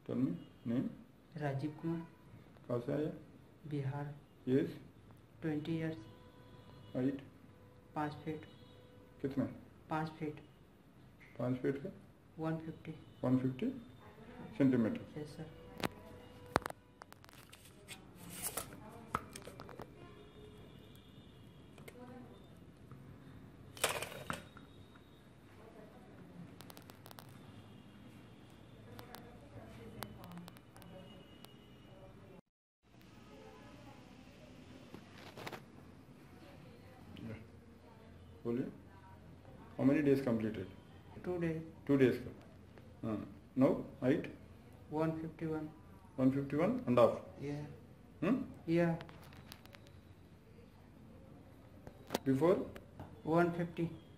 Tell me. Name? Rajiv Kumar. कहाँ से आया? Bihar. Yes. 20 years. Height? 5 feet. कितना? 5 feet. 5 फीट का? 150. 150 सेंटीमीटर. Yes sir. बोलिए. How many days completed? 2 days. 2 days का. Now height? 151. 151 and half. Yeah. Yeah. Before? 150.